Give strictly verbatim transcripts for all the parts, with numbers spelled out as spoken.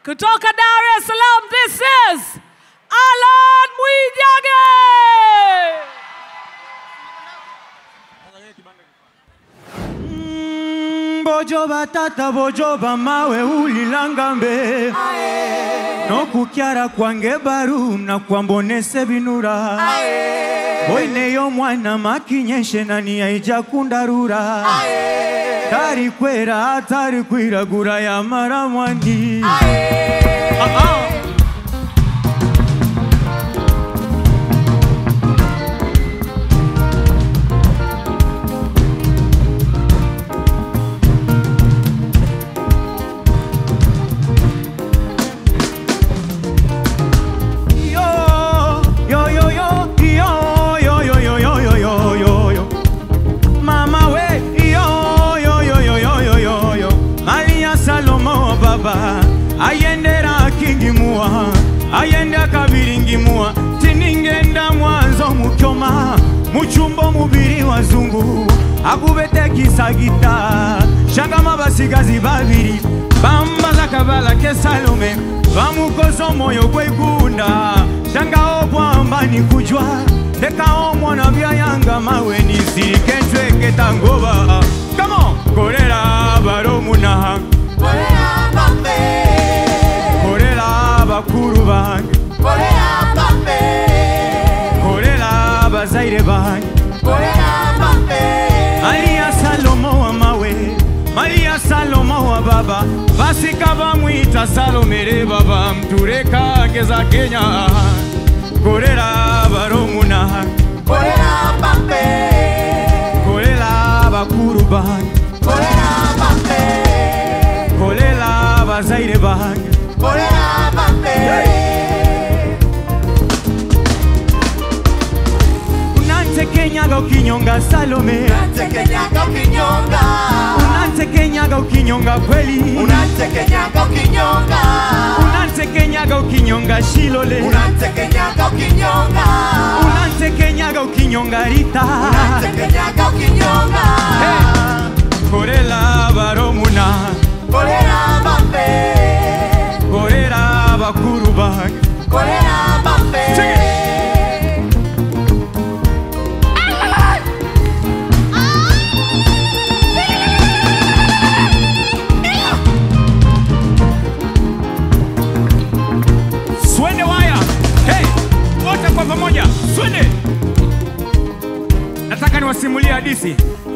Kutoka Dar es Salaam, this is Allan Mwijage. Bojo batata bojo bamawe ulilangambe no kukyara kwange baru na kwambonese binura boine yo mwana makinyeshe nani yaija kundarura tari kwera tari kwiragura ya maramwandi aha ayendera kingimua ayenda kabiringimua tiningenda mwanzo mukyoma muchumbo mubiri wazungu akubete kisagita shangama basigazi babiri bambaza kabala ke Salome bamukozo moyo kwegunda shanga obwamba ni kujwa teka omwana bya yanga mawe ni siriketwe ketangoba come on korera baromuna korera bambe korera bakuru bange korera bambe korera bazaire bange korera bambe Maria Salomo wa mawe Maria Salomo wa baba basika bamwita Salomere baba mtureka geza Kenya korera baromuna korera bambe korera bakuru bange korera bambe kolela bazaire bange kolela bambe unante kenyaga ukinyonga Salome unante kenyaga ukinyonga unante kenyaga ukinyonga kweli unante kenyaga ukinyonga unante kenyaga ukinyonga Shilole unante kenyaga ukinyonga unante kenyaga ukinyonga Rita unante kenyaga ukinyonga hey. Kolela baromuna korera bambe korera bakuru bange korera bambe swende waya hey wote kwa pamoja swende nataka niwasimulie hadithi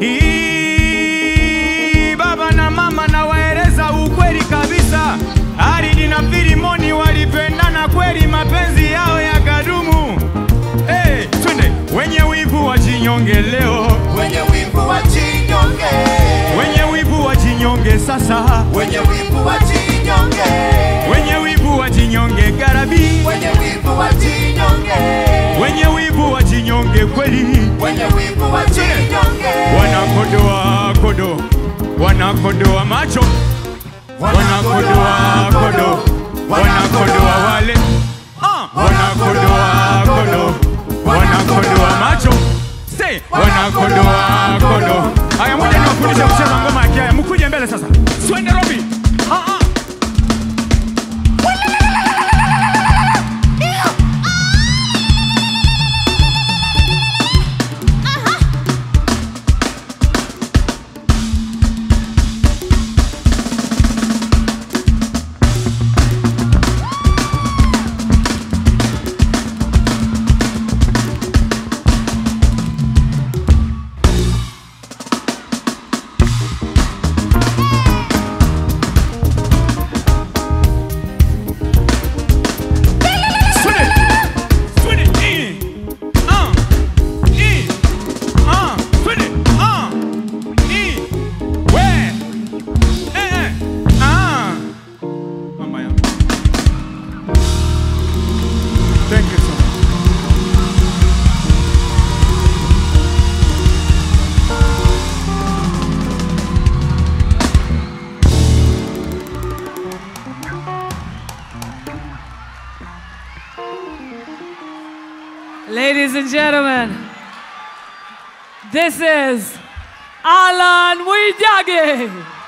hii baba na mama na waeleza ukweli kabisa Aridi na Filimoni walipendana kweli mapenzi yao yakadumu hey, twende wenye wivu wajinyonge leo wenye wivu wajinyonge wenye wivu wajinyonge sasa wenye wivu wajinyonge wenye wivu wajinyonge garabi wenye wivu wajinyonge wenye wivu wajinyonge kweli wenye wivu wajinyonge wanakodoa kodo wanakodoa macho wanakodoa kodo wanakodoa wale ah wanakodoa kodo wanakodoa macho say wanakodoa kodo haya moja niwafundishe kucheza ngoma ya Kenya mkuje mbele sasa swende Robi ah ah Ladies and gentlemen, this is Allan Mwijage.